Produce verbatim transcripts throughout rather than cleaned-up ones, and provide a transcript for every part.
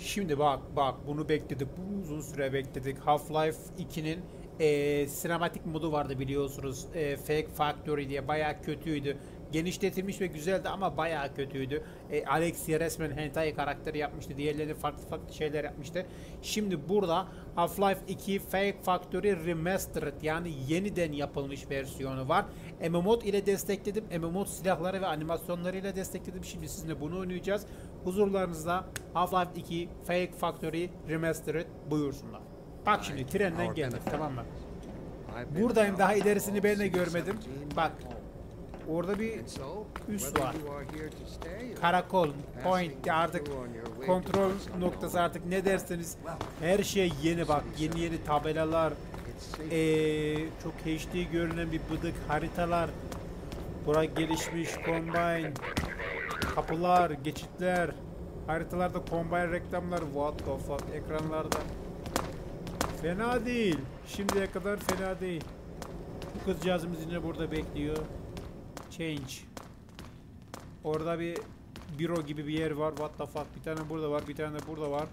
Şimdi bak bak bunu bekledik. Bu uzun süre bekledik. Half-Life ikinin e, sinematik modu vardı biliyorsunuz. E, Fake Factory diye bayağı kötüydü. Genişletilmiş ve güzeldi ama bayağı kötüydü. E, Alexia resmen hentai karakteri yapmıştı. Diğerleri farklı farklı şeyler yapmıştı. Şimdi burada Half-Life iki Fake Factory Remastered yani yeniden yapılmış versiyonu var. M M O ile destekledim. M M O silahları ve animasyonlarıyla destekledim. Şimdi sizinle bunu oynayacağız. Huzurlarınızda Half-Life iki Fake Factory Remastered buyursunlar. Bak şimdi trenden geldik, tamam mı? Buradayım, daha ilerisini ben de görmedim. Bak. Orada bir üs var. Karakol, point, artık kontrol noktası, artık ne derseniz her şey yeni bak. Yeni yeni tabelalar. Ee, çok H D görünen bir bıdık haritalar. Bura gelişmiş combine. Kapılar, geçitler. Haritalarda combine reklamlar. What the fuck, ekranlarda. Fena değil. Şimdiye kadar fena değil. Bu kızcağızımız yine burada bekliyor. Change. Orada bir büro gibi bir yer var. What the fuck. Bir tane burada var. Bir tane de burada var.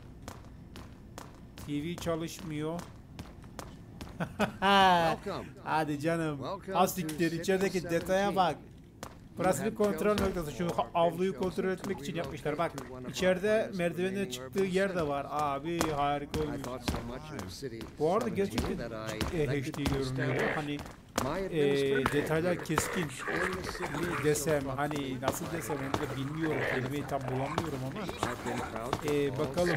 T V çalışmıyor. Hadi canım. Asiktir. İçerideki detaya bak. Burası bir kontrol noktası. Şu avluyu kontrol etmek için yapmışlar. Bak. İçeride merdivenle çıktığı yer de var. Abi harika olmuş. Bu arada gerçekten H D görünüyor. Hani e, detaylar keskin desem, hani nasıl desem onu da bilmiyorum, kelimeyi tam bulamıyorum ama e, bakalım.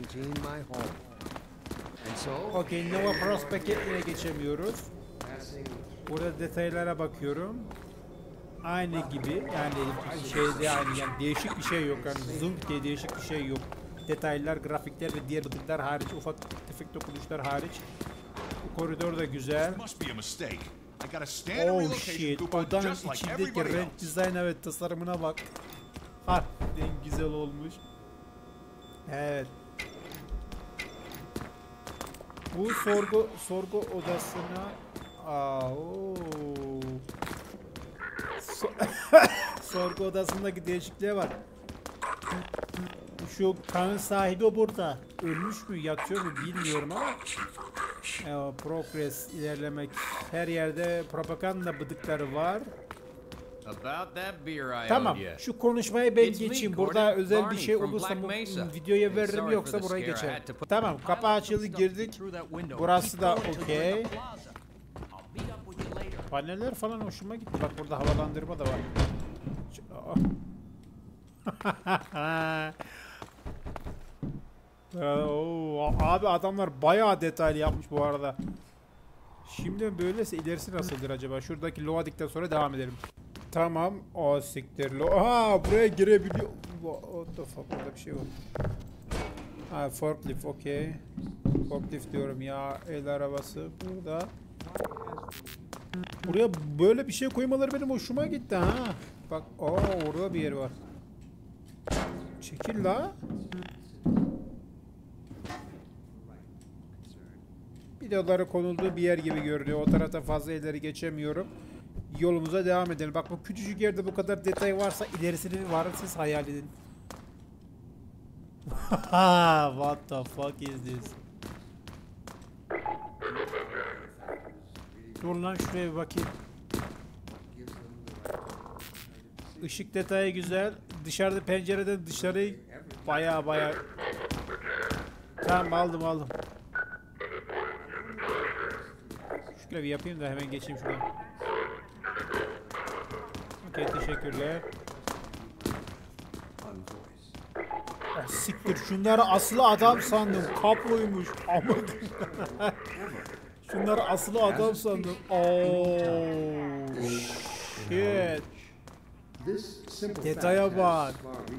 Okey, Nova Prospect'e geçemiyoruz. Burada detaylara bakıyorum. Aynı gibi yani şeyde aynı, yani değişik bir şey yok, yani zoom diye değişik bir şey yok. Detaylar, grafikler ve diğer bıdıklar hariç, ufak tefek dokunuşlar hariç. Bu koridor da güzel. Oh shit, odanın içindeki renk dizaynı ve tasarımına bak. Harbiden güzel olmuş. Evet. Bu sorgu sorgu odasına aa, oo. So sorgu odasındaki değişikliğe bak. Şu kanın sahibi burada. Ölmüş mü, yatıyor mu bilmiyorum ama e, progress, ilerlemek. Her yerde propaganda bıdıkları var. Tamam, şu konuşmayı ben geçeyim. Burada özel bir şey olursa videoya veririm, yoksa buraya geçerim. Tamam, kapı açıldı, girdik. Burası da okey. Paneller falan hoşuma gitti. Bak burada havalandırma da var. Oo, abi adamlar bayağı detaylı yapmış bu arada. Şimdi böylese ilerisi nasıldır acaba? Şuradaki loading'den sonra devam edelim. Tamam. O siktir. Aha, buraya girebiliyor. What the fuck, burada bir şey var. Ha, forklift, okey. Forklift diyorum ya, el arabası burada. Buraya böyle bir şey koymaları benim hoşuma gitti ha. Bak, aa, orada bir yer var. Çekil la. Vidaları konulduğu bir yer gibi görünüyor. O tarafta fazla ileri geçemiyorum. Yolumuza devam edelim. Bak, bu küçücük yerde bu kadar detay varsa ilerisini var, siz hayal edin. What the fuck is this? Dur lan, şuraya bir bakayım. Işık detayı güzel. Dışarıda, pencereden dışarıyı baya baya. Tamam, aldım aldım. Şöyle bir yapayım da hemen geçeyim şuradan. Okey, teşekkürler. Oh, siktir, şunları aslı adam sandım. Kaploymuş. Aman. Şunları aslı adam sandım. Oh shit. Detaya bak.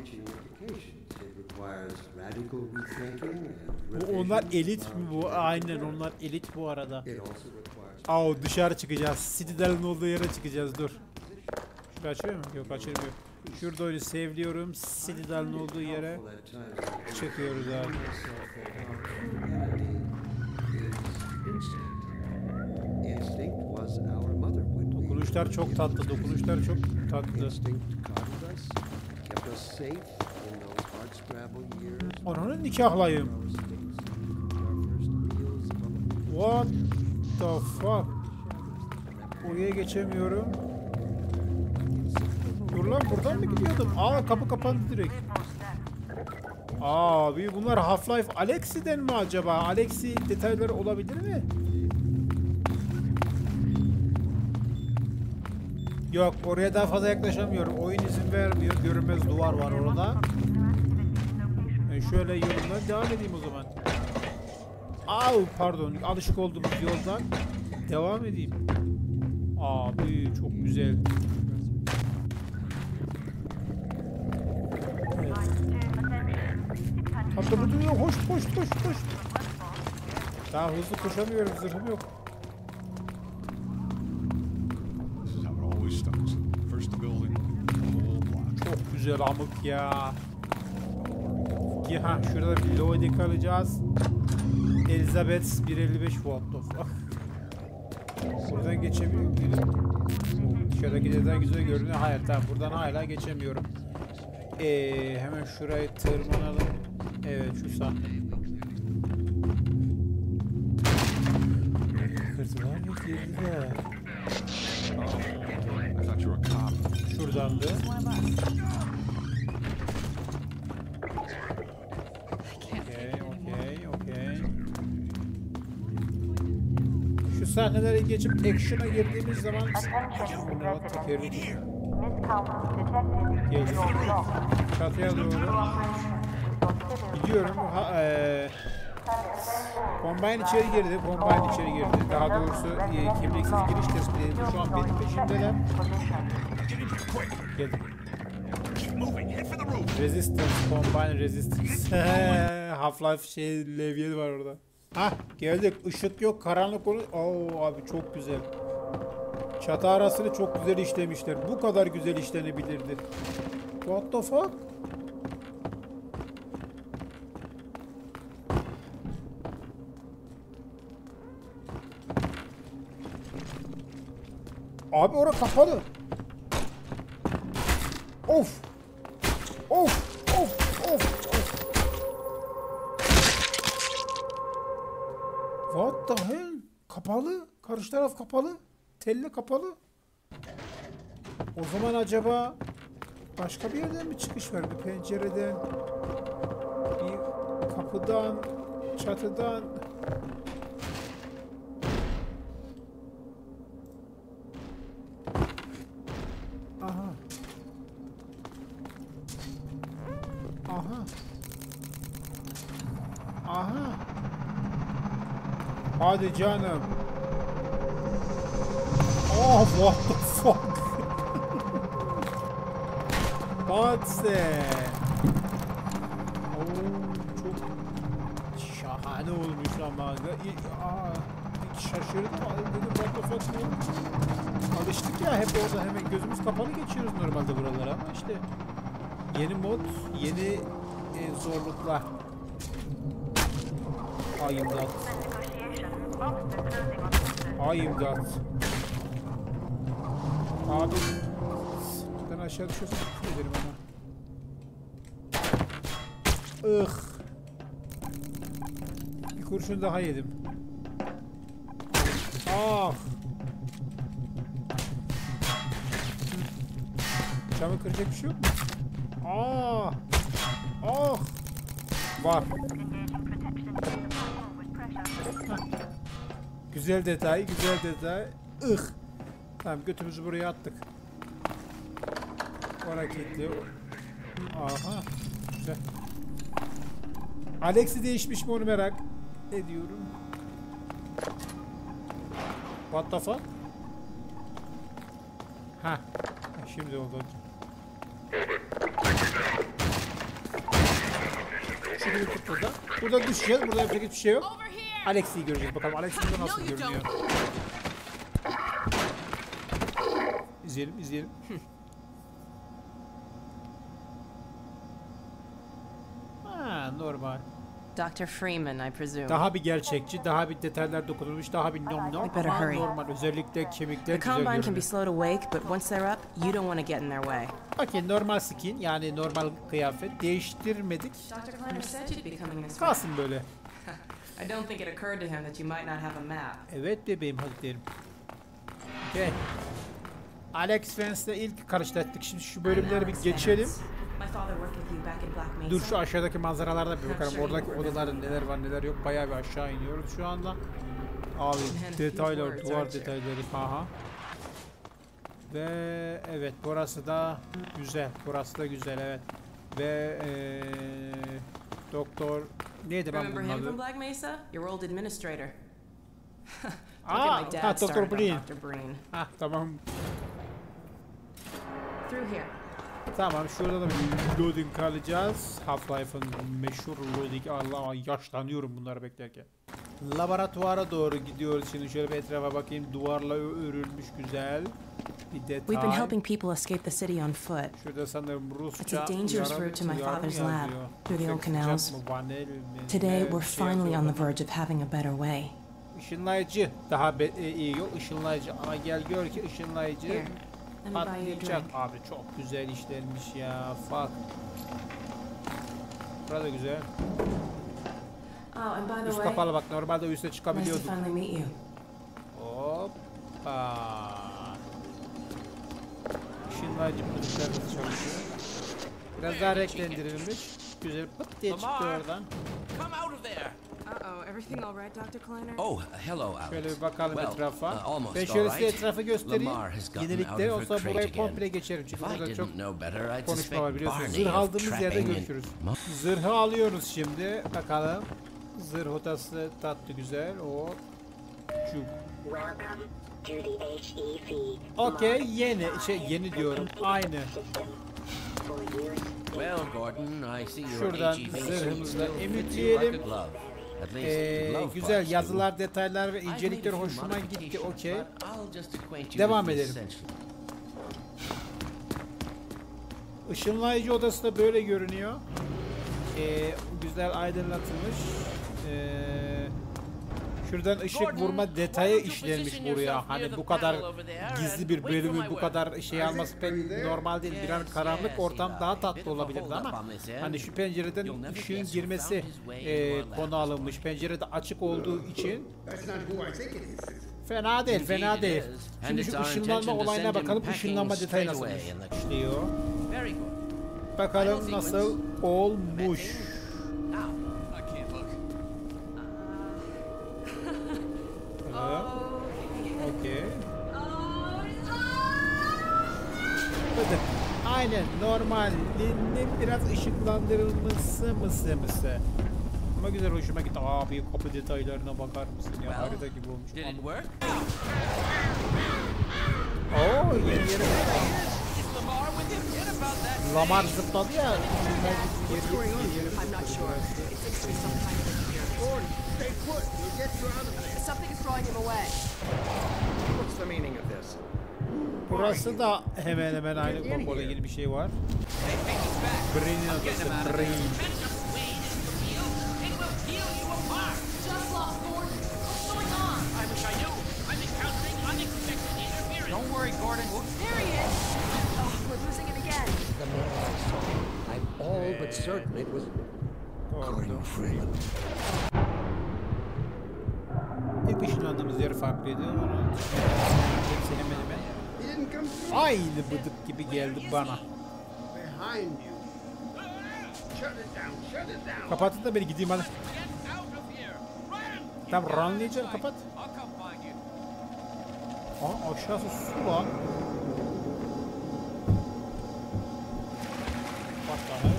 Bu onlar elit mi bu? Aynen, onlar elit bu arada. Aa, dışarı çıkacağız. Citadel'in olduğu yere çıkacağız, dur. Şurayı açıyor mu? Yok, açılmıyor. Şurada öyle sevliyorum. Citadel'in olduğu yere çıkıyoruz abi. Dokunuşlar çok tatlı, dokunuşlar çok tatlı. Ananı nikahlayım. What the fuck? Oraya geçemiyorum. Dur lan, buradan mı gidiyordum? Aa, kapı kapandı direkt. Abi bunlar Half-Life Alyx'den mi acaba? Alyx'i detayları olabilir mi? Yok, oraya daha fazla yaklaşamıyorum. Oyun izin vermiyor. Görünmez duvar var orada. Ben şöyle yolumdan devam edeyim o zaman. Au, pardon. Alışık olduğumuz yoldan devam edeyim. Abi çok güzel. Evet. Tatlı duruyor. Hoş hoş hoş hoş. Daha hızlı koşamıyorum. Zırhım yok. Çok güzel amık ya. Ya şurada bir loading alacağız. Elizabeth bir elli beş watt of. Buradan geçemiyor muydum? Dışarıdaki detay güzel görünüyor. Hayır, tamam, buradan hala geçemiyorum. Ee, hemen şurayı tırmanalım. Evet, şu sahne. Kırtılar mı girdiler? Şuradandı. Okey, okey, okey. Şu sahneleri geçip action'a girdiğimiz zaman bunlara tekerrür geldi. Çatıya doğru gidiyorum. Ha, ee, Combine içeri girdi. Combine içeri girdi. Daha doğrusu e, kimliksiz giriş tespit edildi. Şu an benim peşimdeler. Geldim. Resistance, Combine Resistance. Half-Life şey levyeli var orada. Hah, geldik. Işık yok, karanlık olur. Oo abi, çok güzel. Çatı arasını çok güzel işlemişler. Bu kadar güzel işlenebilirdi. What the fuck? Abi orası kapalı. Of. Of. Of. Of. Of. What the hell? Kapalı. Karşı taraf kapalı. Telle kapalı. O zaman acaba başka bir yerden mi çıkış var? Bir pencereden, bir kapıdan, çatıdan. Aha. Aha. Aha. Hadi canım. Oh, what the fuck? What's that? Oh, çok şahane olmuş ama. Aa, şaşırdım. Dedim what the fuck ne? Alıştık ya, hep orada hemen gözümüz kapalı geçiyoruz normalde buralara ama işte yeni mod, yeni e, zorluklar. Ay imdat. Ay imdat. Abi buradan aşağı düşüyorsun, ederim ama. Ih. Bir kurşun daha yedim. Ah. Camı kıracak bir şey yok mu? Ah. Ah. Var. Güzel detay, güzel detay. Ih. Tamam, götümüzü buraya attık. Oraya kilitli. Aha. Güzel. Alyx'i değişmiş mi onu merak ediyorum. What the fuck? Ha. Şimdi oldu. Şunu tut burada. Burada düşeceğiz. Burada yapacak hiçbir şey yok. Alyx'i göreceğiz. Bakalım Alyx burada nasıl görünüyor. İzleyelim, izleyelim. Ha, normal. Doctor Freeman, I presume. Daha bir gerçekçi, daha bir detaylar dokunulmuş, daha bir nom nom better ama hurry. normal. Özellikle kemikler The güzel Combine can be görünüyor. slow to wake, but once they're up, you don't want to get in their way. Okey, normal skin yani normal kıyafet değiştirmedik. Doctor Kleiner said you'd be coming this way. Kalsın böyle. I don't think it occurred to him that you might not have a map. Evet bebeğim, hadi derim. Okey. Alex Vance'le ilk karşılaştık. Şimdi şu bölümleri bir geçelim. My father worked with you back in Black Mesa. Dur şu aşağıdaki manzaralarda bir bakalım. Oradaki odalarda neler var neler yok. Bayağı bir aşağı iniyoruz şu anda. Abi detaylar, duvar detayları. Aha. Ve evet burası da güzel. Burası da güzel, evet. Ve ee, doktor neydi lan Remember bunun him from adı? Black Mesa? Your old administrator. Don't Aa, get my ha, dad Doktor started on Breen. Doctor Breen. Ha tamam. Through here. Tamam, şurada da bir loading kalacağız. Half-Life'ın meşhur loading. Allah, yaşlanıyorum bunları beklerken. Laboratuvara doğru gidiyoruz şimdi. Şöyle bir etrafa bakayım. Duvarla örülmüş güzel bir detay. We've been helping people escape the city on foot. Şurada sanırım Rusça. It's a dangerous uyarı- route to my uyarı father's yazıyor. lab, through the old Sıcak canals. mı, vanil mi, Today, ne, we're bir şey finally on yazıyor. the verge of having a better way. Işınlayıcı daha be- e, iyi yok, ışınlayıcı ama gel gör ki ışınlayıcı Here, let me buy you a patlayacak. drink. Abi çok güzel işlenmiş ya, fuck. Burada güzel. Oh, and by the Üst way, kapalı bak, normalde üste nice to çıkabiliyorduk. finally meet you. Hoppa. Işınlayıcı pıtlar nasıl çalışıyor? Biraz daha renklendirilmiş. Güzel pıt diye çıktı Lamar. oradan. Come out of there! Uh-oh, everything all right, Doctor Kleiner? Oh, hello, Alex. Şöyle bir bakalım Well, etrafa. uh, almost Ben all şöyle size right. etrafı göstereyim. Lamar has gotten out Yenilikleri of her olsa crate burayı again. komple geçerim. Çünkü If I burada çok didn't know better, I'd konuşma suspect var biliyorsunuz. Barney Zırh of aldığımız yerde trapping görüşürüz. and... Zırhı alıyoruz şimdi. Bakalım. Zırh odası tatlı güzel. O. Çuk. Welcome to the H E V. Okey, yeni şey yeni diyorum. Aynı. System. For years, Well, Gordon, I see your Şuradan H E V zırhımızla suit still fits emütleyelim. you like a glove. At least the Ee, glove güzel parts do. yazılar, detaylar ve I've made a incelikleri few hoşuma gitti. modifications, Okey. but I'll just acquaint you Devam with the edelim. essential. Işınlayıcı odası da böyle görünüyor. Ee, güzel aydınlatılmış. Ee, şuradan ışık vurma detayı işlenmiş buraya. Hani bu kadar gizli bir bölümü bu kadar şey alması pek normal değil. Bir an karanlık ortam daha tatlı olabilirdi ama hani şu pencereden ışığın girmesi e, konu alınmış. Pencerede açık olduğu için fena değil, fena değil. Şimdi şu ışınlanma olayına bakalım. Işınlanma detayı nasıl işliyor. Very good. Bakalım nasıl olmuş. Now, I can't look. Bakalım. Okey. Bakın, aynen normalinin biraz ışıklandırılması mısı mısı. Ama güzel, hoşuma gitti. Abi kapı detaylarına bakar mısın ya? Well, Harita gibi olmuş. Did it work? Oo, yeni yere Is Lamar with him? Forget about that. Lamar zıpladı ya. I'm not sure. It seems to be some kind of interference. Stay put. You'll get you out of there. Something is drawing him away. What's the meaning of this? Burası da hemen hemen aynı, kombola ilgili bir şey var. Hey, hey, he's back. Brain'in I'm getting him odası, out of Brain. there. It will heal you apart. Just lost Gordon. What's going on? I wish I knew. I'm encountering unexpected interference. Don't worry, Gordon. There he is. Oh, we're losing it again. The man I saw. I'm all but certain it was Gordon Freeman. İlk ışınlandığımız yer farklıydı. Onun hepsi hemen hemen He didn't come through aynı bıdık gibi geldi bana. behind you. Shut it down. Shut it down. Kapatın da beni gideyim hadi. Get out of here. Run. Tam runlayacağım, kapat. I'll come find you. Aa, aşağısı su lan. Bak daha.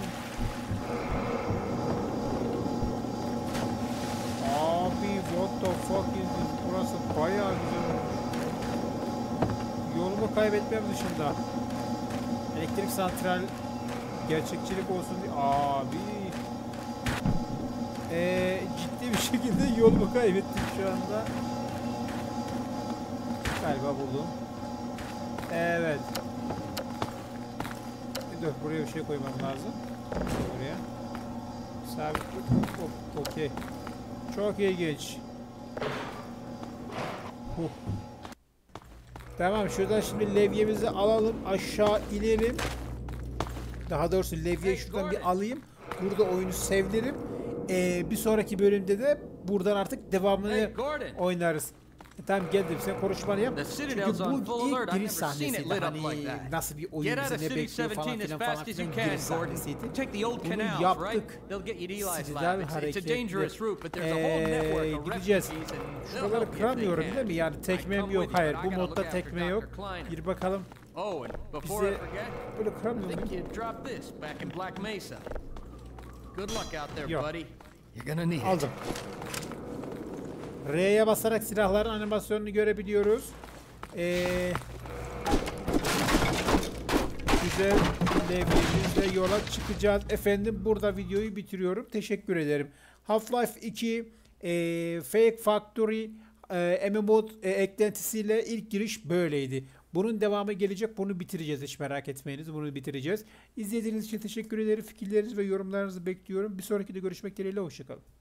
Abi what the fuck is this? Burası bayağı güzel olmuş. Yolumu kaybetmem dışında. Elektrik santral gerçekçilik olsun diye. Abi. Ee, ciddi bir şekilde yolumu kaybettim şu anda. Galiba buldum. Evet. Dur, buraya bir şey koymam lazım. Buraya. Sabit. Hop, hop, okey. Çok ilginç. Huh. Tamam, şuradan şimdi levyemizi alalım, aşağı inelim. Daha doğrusu levyeyi şuradan bir alayım. Burada oyunu sevdirim. Ee, bir sonraki bölümde de buradan artık devamını Hey, Gordon. oynarız. E, tamam, geldim, sen konuşmanı yap. The Çünkü Citadel's on bu full ilk alert. I've giriş never seen it sahnesiydi. lit up Hani like that. nasıl bir oyun Get out bize of ne City bekliyor falan seventeen as filan falan fast as filan you giriş can, Gordon. sahnesiydi. Take the old Bunu canals, right? yaptık. They'll get you to Eli's Citadel lab. It's, it's a hareketli. dangerous route, but there's a whole Ee, network of gideceğiz. refugees and they'll Şuraları help you if they kıramıyorum can. değil mi? Yani I tekmem come yok. with you, Hayır, but I bu gotta modda look after tekme yok. doktor Kleiner. Bir bakalım. Oh, and before Bize I forget, böyle I kıramıyor think muyum? you dropped this back in Black Mesa. Good luck out there, Yok. buddy. You're gonna need it. Aldım. R'ye basarak silahların animasyonunu görebiliyoruz. Ee, güzel levyemizle yola çıkacağız. Efendim, burada videoyu bitiriyorum. Teşekkür ederim. Half-Life iki e, Fake Factory e, M M O e, eklentisiyle ilk giriş böyleydi. Bunun devamı gelecek. Bunu bitireceğiz. Hiç merak etmeyiniz. Bunu bitireceğiz. İzlediğiniz için teşekkür ederim. Fikirlerinizi ve yorumlarınızı bekliyorum. Bir sonraki de görüşmek dileğiyle. Hoşçakalın.